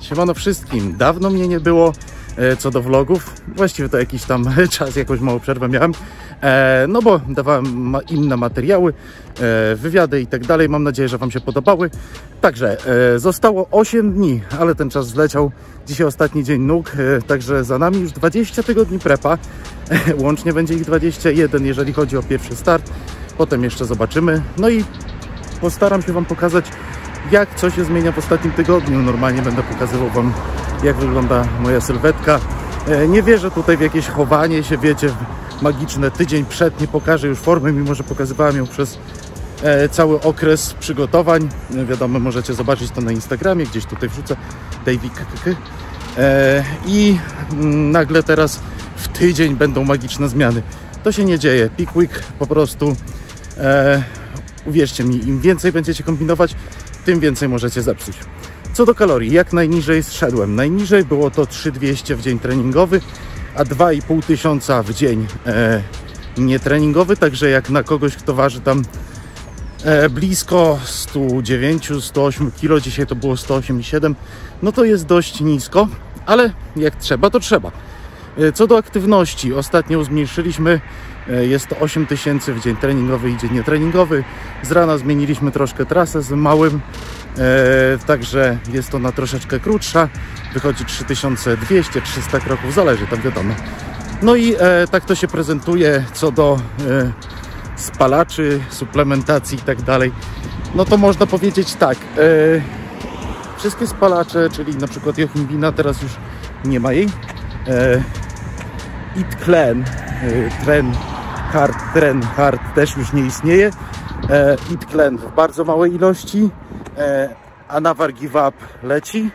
Siemano wszystkim. Dawno mnie nie było co do vlogów. Właściwie to jakiś tam czas, jakąś małą przerwę miałem. No bo dawałem inne materiały, wywiady i tak dalej. Mam nadzieję, że Wam się podobały. Także zostało 8 dni, ale ten czas zleciał. Dzisiaj ostatni dzień nóg, także za nami już 20 tygodni prepa. Łącznie będzie ich 21, jeżeli chodzi o pierwszy start. Potem jeszcze zobaczymy. No i postaram się Wam pokazać, jak co się zmienia w ostatnim tygodniu. Normalnie będę pokazywał Wam, jak wygląda moja sylwetka. Nie wierzę tutaj w jakieś chowanie się, wiecie, magiczne. Tydzień przed nie pokażę już formy, mimo że pokazywałem ją przez cały okres przygotowań. Wiadomo, możecie zobaczyć to na Instagramie, gdzieś tutaj wrzucę Davik. I nagle teraz w tydzień będą magiczne zmiany. To się nie dzieje. Peak Week po prostu, uwierzcie mi, im więcej będziecie kombinować, tym więcej możecie zepsuć. Co do kalorii, jak najniżej zszedłem. Najniżej było to 3200 w dzień treningowy, a 2500 w dzień nietreningowy. Także jak na kogoś, kto waży tam blisko 109-108 kg, dzisiaj to było 108,7, no to jest dość nisko, ale jak trzeba, to trzeba. Co do aktywności, ostatnio zmniejszyliśmy, jest to 8000 w dzień treningowy i dzień nietreningowy. Z rana zmieniliśmy troszkę trasę z małym, także jest ona troszeczkę krótsza, wychodzi 3200-300 kroków, zależy, tam wiadomo. No i tak to się prezentuje co do spalaczy, suplementacji i tak dalej. No to można powiedzieć tak, wszystkie spalacze, czyli na przykład Jochimbina, teraz już nie ma jej. Eat Clean, Tren Hard też już nie istnieje. Eat Clean w bardzo małej ilości, a Never Give Up leci.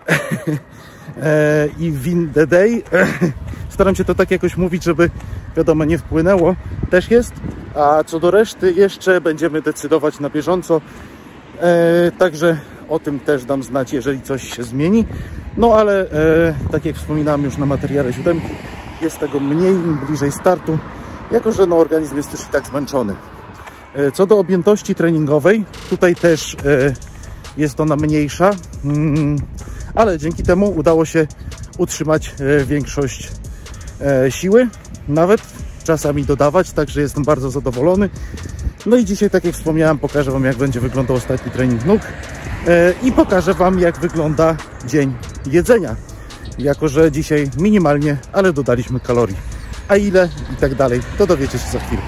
I Win the Day. Staram się to tak jakoś mówić, żeby wiadomo nie wpłynęło. Też jest. A co do reszty jeszcze będziemy decydować na bieżąco. Także o tym też dam znać, jeżeli coś się zmieni. No ale tak jak wspominałem już na materiale 7, jest tego mniej im bliżej startu, jako że no, organizm jest już i tak zmęczony. Co do objętości treningowej, tutaj też jest ona mniejsza, ale dzięki temu udało się utrzymać większość siły, nawet czasami dodawać, także jestem bardzo zadowolony. No i dzisiaj, tak jak wspomniałem, pokażę Wam, jak będzie wyglądał ostatni trening nóg i pokażę Wam, jak wygląda dzień jedzenia, jako że dzisiaj minimalnie, ale dodaliśmy kalorii. A ile i tak dalej, to dowiecie się za chwilkę.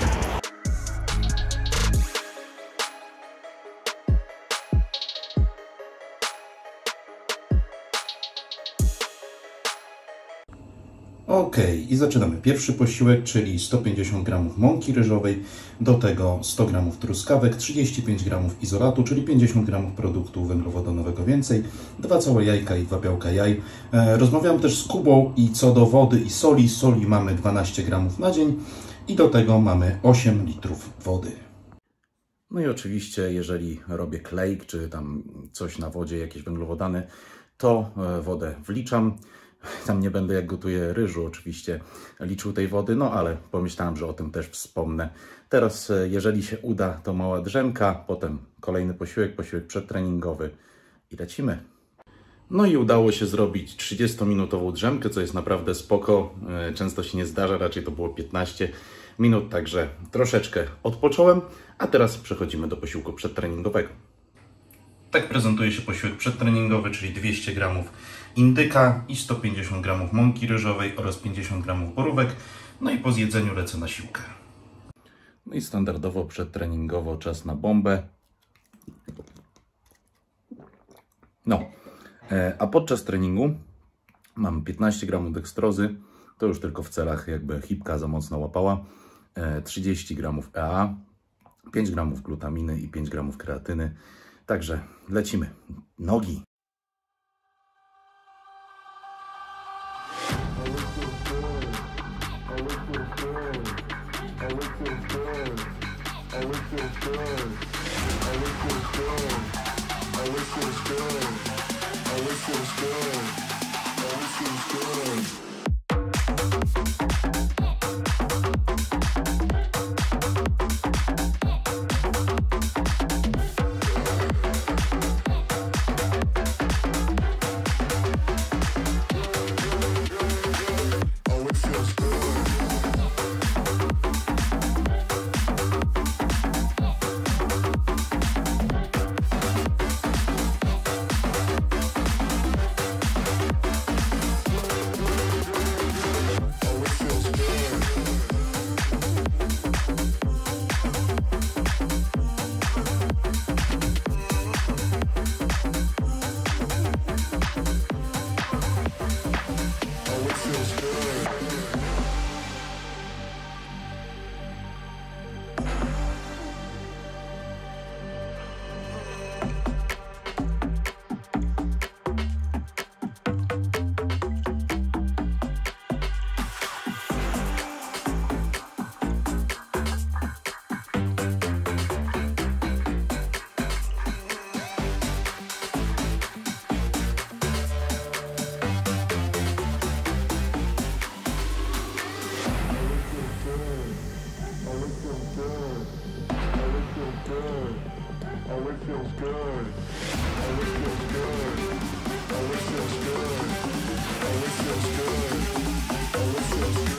Ok, i zaczynamy. Pierwszy posiłek, czyli 150 g mąki ryżowej, do tego 100 g truskawek, 35 g izolatu, czyli 50 g produktu węglowodanowego więcej, 2 całe jajka i 2 białka jaj. Rozmawiałem też z Kubą i co do wody i soli. Soli mamy 12 g na dzień i do tego mamy 8 litrów wody. No i oczywiście, jeżeli robię klejk, czy tam coś na wodzie, jakieś węglowodany, to wodę wliczam. Tam nie będę, jak gotuję ryżu, oczywiście liczył tej wody, no ale pomyślałem, że o tym też wspomnę. Teraz, jeżeli się uda, to mała drzemka, potem kolejny posiłek przedtreningowy i lecimy. No i udało się zrobić 30-minutową drzemkę, co jest naprawdę spoko. Często się nie zdarza, raczej to było 15 minut, także troszeczkę odpocząłem, a teraz przechodzimy do posiłku przedtreningowego. Tak prezentuje się posiłek przedtreningowy, czyli 200 g indyka i 150 g mąki ryżowej oraz 50 g borówek. No i po zjedzeniu lecę na siłkę. No i standardowo przedtreningowo czas na bombę. No, a podczas treningu mam 15 g dekstrozy. To już tylko w celach, jakby hipka za mocno łapała. 30 g EA, 5 g glutaminy i 5 g kreatyny. Także lecimy. Nogi. feels good. Oh, it feels good. Oh, it feels good. Oh, it feels good. Oh, it feels good.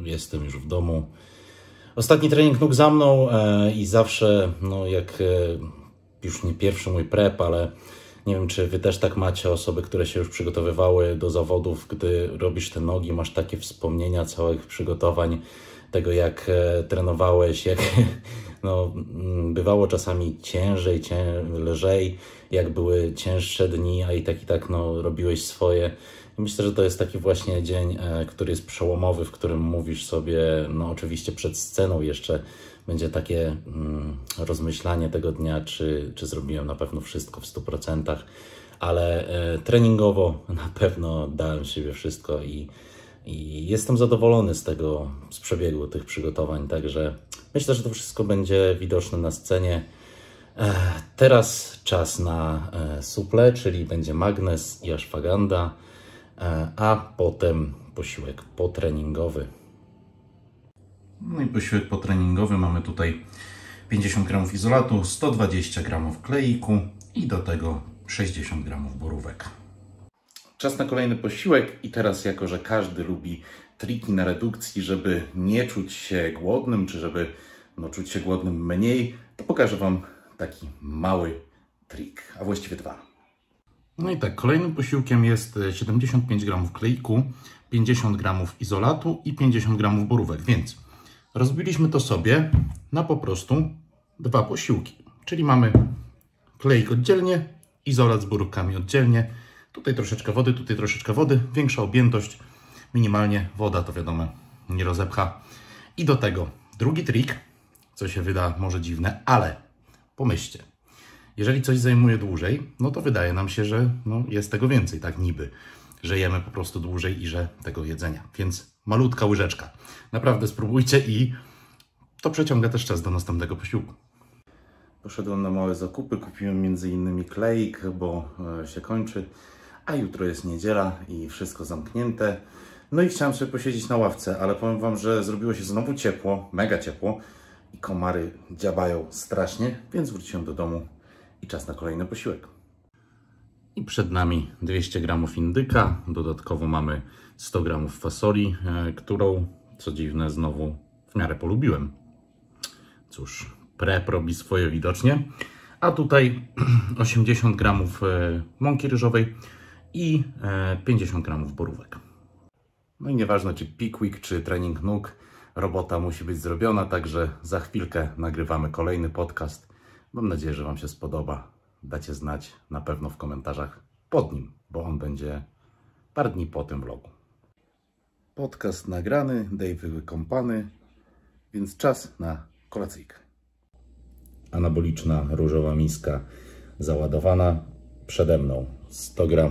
jestem już w domu. Ostatni trening nóg za mną i zawsze, no jak już nie pierwszy mój prep, ale nie wiem, czy Wy też tak macie, osoby, które się już przygotowywały do zawodów, gdy robisz te nogi, masz takie wspomnienia całych przygotowań, tego jak trenowałeś, jak no, bywało czasami ciężej, lżej, jak były cięższe dni, a i tak no, robiłeś swoje. I myślę, że to jest taki właśnie dzień, który jest przełomowy, w którym mówisz sobie, no oczywiście przed sceną jeszcze będzie takie rozmyślanie tego dnia, czy zrobiłem na pewno wszystko w 100%, ale treningowo na pewno dałem siebie wszystko i jestem zadowolony z przebiegu tych przygotowań, także myślę, że to wszystko będzie widoczne na scenie. Teraz czas na suple, czyli będzie magnes i ashwagandha, a potem posiłek potreningowy. No i posiłek potreningowy mamy tutaj 50 g izolatu, 120 g kleiku i do tego 60 g borówek. Czas na kolejny posiłek i teraz, jako że każdy lubi triki na redukcji, żeby nie czuć się głodnym, czy żeby czuć się głodnym mniej, to pokażę Wam taki mały trik, a właściwie dwa. No i tak, kolejnym posiłkiem jest 75 g kleiku, 50 g izolatu i 50 g borówek, więc rozbiliśmy to sobie na po prostu dwa posiłki. Czyli mamy kleik oddzielnie, izolat z borówkami oddzielnie. Tutaj troszeczkę wody, tutaj troszeczkę wody. Większa objętość, minimalnie woda, to wiadomo, nie rozepcha. I do tego drugi trik, co się wyda może dziwne, ale pomyślcie. Jeżeli coś zajmuje dłużej, no to wydaje nam się, że jest tego więcej, tak niby. Że jemy po prostu dłużej i że tego jedzenia. Więc malutka łyżeczka. Naprawdę spróbujcie i to przeciąga też czas do następnego posiłku. Poszedłem na małe zakupy, kupiłem m.in. kleik, bo się kończy, a jutro jest niedziela i wszystko zamknięte. No i chciałem sobie posiedzieć na ławce, ale powiem Wam, że zrobiło się znowu ciepło, mega ciepło i komary dziabają strasznie, więc wróciłem do domu i czas na kolejny posiłek. I przed nami 200 g indyka, dodatkowo mamy 100 g fasoli, którą, co dziwne, znowu w miarę polubiłem. Cóż, prep robi swoje widocznie. A tutaj 80 g mąki ryżowej i 50 g borówek. No i nieważne czy peak week, czy trening nóg, robota musi być zrobiona, także za chwilkę nagrywamy kolejny podcast. Mam nadzieję, że Wam się spodoba. Dacie znać na pewno w komentarzach pod nim, bo on będzie parę dni po tym vlogu. Podcast nagrany, Dave wykąpany, więc czas na kolacyjkę. Anaboliczna różowa miska załadowana. Przede mną 100 g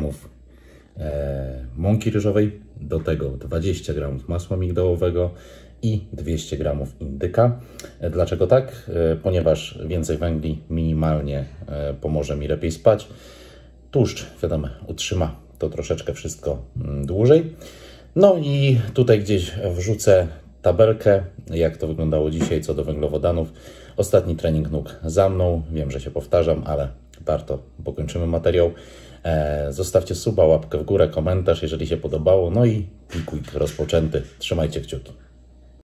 mąki ryżowej, do tego 20 g masła migdałowego i 200 g indyka. Dlaczego tak? Ponieważ więcej węgli minimalnie pomoże mi lepiej spać. Tłuszcz, wiadomo, utrzyma to troszeczkę wszystko dłużej. No i tutaj gdzieś wrzucę tabelkę, jak to wyglądało dzisiaj co do węglowodanów. Ostatni trening nóg za mną. Wiem, że się powtarzam, ale warto, bo kończymy materiał. Zostawcie suba, łapkę w górę, komentarz, jeżeli się podobało. No i peak week rozpoczęty. Trzymajcie kciuki.